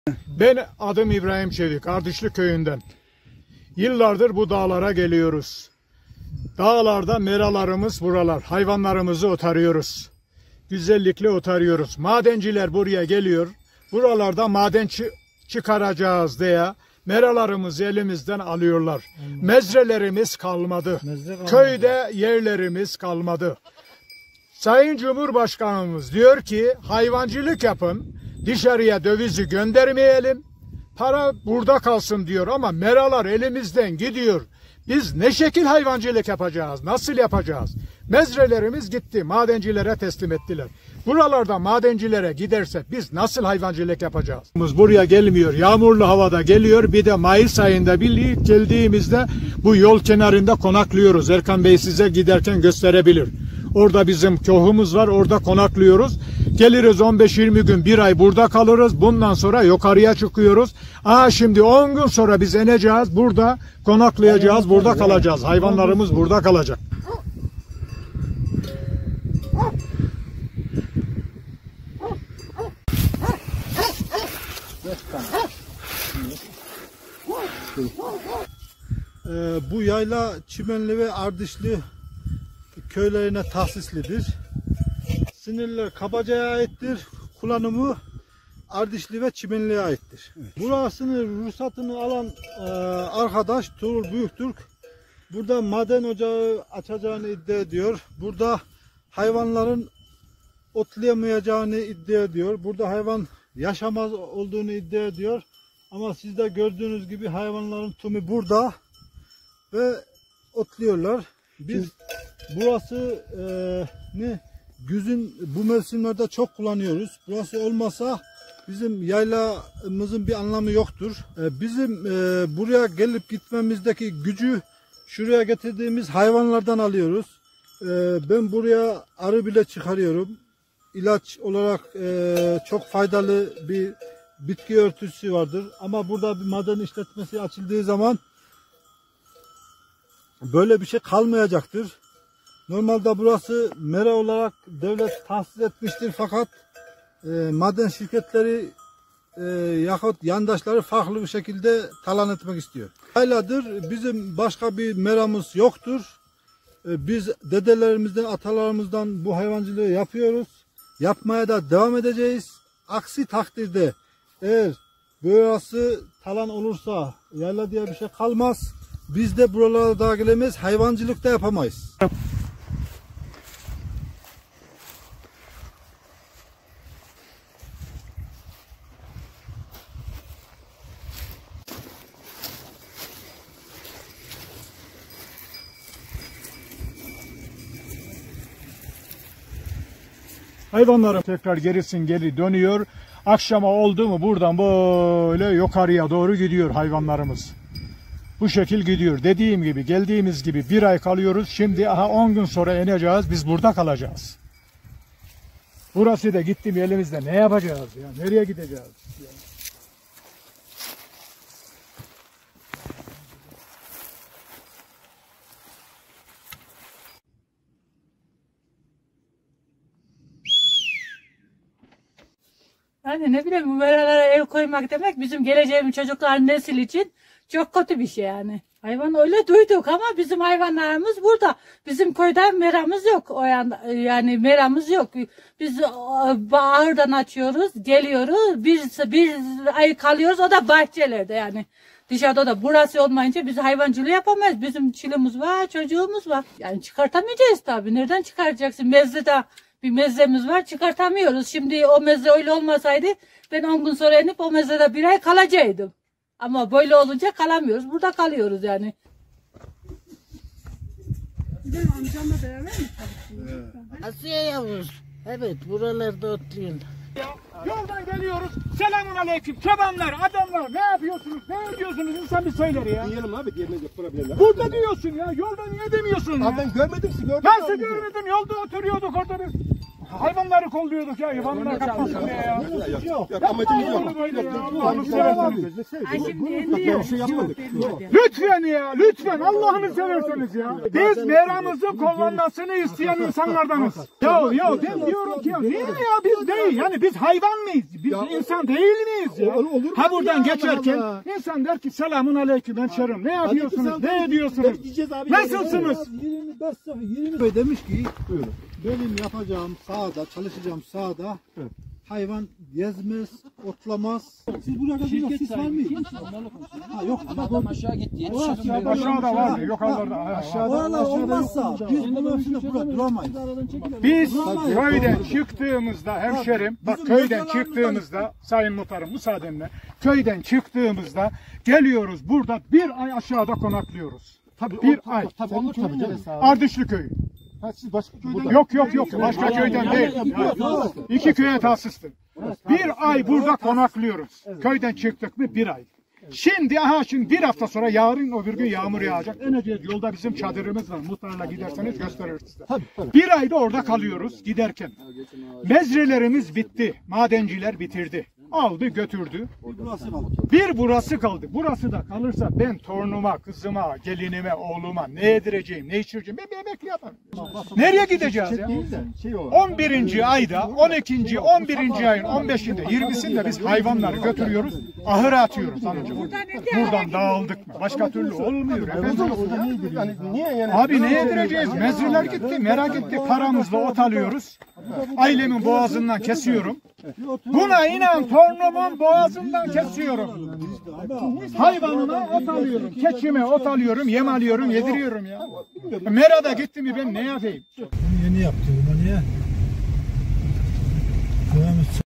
Ben adım İbrahim Çevik, Ardışlı köyünden. Yıllardır bu dağlara geliyoruz. Dağlarda meralarımız buralar. Hayvanlarımızı otarıyoruz. Güzellikle otarıyoruz. Madenciler buraya geliyor. Buralarda maden çıkaracağız diye meralarımızı elimizden alıyorlar. Mezrelerimiz kalmadı. Köyde yerlerimiz kalmadı. Sayın Cumhurbaşkanımız diyor ki hayvancılık yapın, dışarıya dövizi göndermeyelim, para burada kalsın diyor ama meralar elimizden gidiyor. Biz ne şekil hayvancılık yapacağız, nasıl yapacağız? Mezrelerimiz gitti, madencilere teslim ettiler. Buralarda madencilere giderse biz nasıl hayvancılık yapacağız? Buraya gelmiyor, yağmurlu havada geliyor. Bir de Mayıs ayında ilk geldiğimizde bu yol kenarında konaklıyoruz. Erkan Bey size giderken gösterebilir. Orada bizim kohumuz var, orada konaklıyoruz. Geliriz 15-20 gün, bir ay burada kalırız. Bundan sonra yukarıya çıkıyoruz. Şimdi 10 gün sonra biz ineceğiz, burada konaklayacağız, burada kalacağız. Hayvanlarımız burada kalacak. Bu yayla Çimenli ve Ardışlı köylerine tahsislidir. Sınırlar Kabaca'ya aittir. Kullanımı Ardışlı ve Çimenli'ye aittir. Burasını ruhsatını alan arkadaş Tuğrul Büyüktürk burada maden ocağı açacağını iddia ediyor. Burada hayvanların otlayamayacağını iddia ediyor. Burada hayvan yaşamaz olduğunu iddia ediyor. Ama siz de gördüğünüz gibi hayvanların tümü burada ve otluyorlar. Biz burası güzün bu mevsimlerde çok kullanıyoruz. Burası olmasa bizim yaylamızın bir anlamı yoktur. Bizim buraya gelip gitmemizdeki gücü şuraya getirdiğimiz hayvanlardan alıyoruz. Ben buraya arı bile çıkarıyorum. İlaç olarak çok faydalı bir bitki örtüsü vardır. Ama burada bir maden işletmesi açıldığı zaman böyle bir şey kalmayacaktır. Normalde burası mera olarak devlet tahsis etmiştir fakat maden şirketleri yahut yandaşları farklı bir şekilde talan etmek istiyor. Aylardır bizim başka bir meramız yoktur. Biz dedelerimizden, atalarımızdan bu hayvancılığı yapıyoruz. Yapmaya da devam edeceğiz. Aksi takdirde eğer burası talan olursa yayla diye bir şey kalmaz. Biz de buralara daha gelemeyiz, hayvancılık da yapamayız. Hayvanlarım tekrar geri dönüyor. Akşama oldu mu buradan böyle yukarıya doğru gidiyor hayvanlarımız. Bu şekil gidiyor. Dediğim gibi geldiğimiz gibi bir ay kalıyoruz. Şimdi 10 gün sonra ineceğiz. Biz burada kalacağız. Burası da gittim elimizde. Ne yapacağız ya? Nereye gideceğiz? Yani ne bileyim bu meralara el koymak demek bizim geleceğimiz çocukların nesil için çok kötü bir şey yani. Hayvan öyle duyduk ama bizim hayvanlarımız burada. Bizim köyde meramız yok. Yani meramız yok. Biz ahırdan açıyoruz, geliyoruz. Bir ay kalıyoruz o da bahçelerde yani. Dışarıda da burası olmayınca biz hayvancılığı yapamayız. Bizim çilimiz var, çocuğumuz var. Yani çıkartamayacağız tabii. Nereden çıkaracaksın? Mezrede bir mezremiz var, çıkartamıyoruz. Şimdi o mezre öyle olmasaydı ben 10 gün sonra inip o mezrede bir ay kalacaktım. Ama böyle olunca kalamıyoruz. Burada kalıyoruz yani. Benim amcamla beraber mi çalışıyorsunuz? Asiye Yavuz. Evet, buralarda otluyorlar. Yoldan geliyoruz. Selamun aleyküm. Çobanlar, adamlar ne yapıyorsunuz? Ne ediyorsunuz? İnsan bir söyler ya. Diyelim abi, diğerine yapılabilirler. Burada diyorsun ya. Yolda niye demiyorsun ya? Abi ben görmedim sizi. Nasıl görmedin? Yolda oturuyorduk orada bir. hayvanları kolluyorduk ya. Hayvanlar kapmasın diye ya. Amacımız Böyle ya. Allah'ını severseniz. Ay şimdi indi. Lütfen ya, lütfen Allah'ını severseniz ya. Biz meramızı kullanmasını isteyen insanlardanız. Ya ben diyorum ki ya, niye ya biz değil? Yani biz hayvan mıyız? Biz insan değil miyiz ya? Ha buradan geçerken insan der ki selamun aleyküm hemşerim. Ne yapıyorsunuz? Ne ediyorsunuz? Nasılsınız? 25 demiş ki benim yapacağım sahada, çalışacağım sahada hayvan gezmez, otlamaz. Siz buraya kadar sis var mı? Ha yok. Adam aşağı gitti. Aşağıda var mı? Yukarıda. Oralar olmazsa biz bunun üstünde burada duramayız. Biz köyden çıktığımızda hemşerim, bak köyden çıktığımızda sayın muhtarım müsaadenle, köyden çıktığımızda geliyoruz burada bir ay aşağıda konaklıyoruz. Bir ay. Tabii olur tabii canım. Ardışlı köyü. Ha, siz başka köyden Yok başka köyden değil. İki köye tahsistır. Bir ay burada konaklıyoruz. Köyden çıktık mı bir ay. Şimdi bir hafta sonra yarın öbür gün yağmur yağacak. İneceğiz yolda bizim çadırımız var. Muhtarla giderseniz gösteririz size. Bir ayda orada kalıyoruz giderken. Mezrelerimiz bitti. Madenciler bitirdi. Aldı götürdü. Bir burası kaldı. Burası da kalırsa ben torunuma, kızıma, gelinime, oğluma ne yedireceğim, ne içireceğim? Ben bir emekli adamım. Nereye gideceğiz ya? 11. ayda, 12. 11. ayın 15'inde, 20'sinde biz hayvanları götürüyoruz, ahıra atıyoruz hanımcığım. Buradan dağıldık mı? Başka türlü olmuyor. yani niye yani? Abi ne yedireceğiz? Mezriler gitti, merak gitti. Paramızla ot alıyoruz. Ailemin boğazından kesiyorum. Buna inan torunumun boğazından kesiyorum. Hayvanıma ot alıyorum. Keçime ot alıyorum, yem alıyorum, yediriyorum ya. Merada gitti mi ben ne yapayım? Yeni yaptı bunu niye?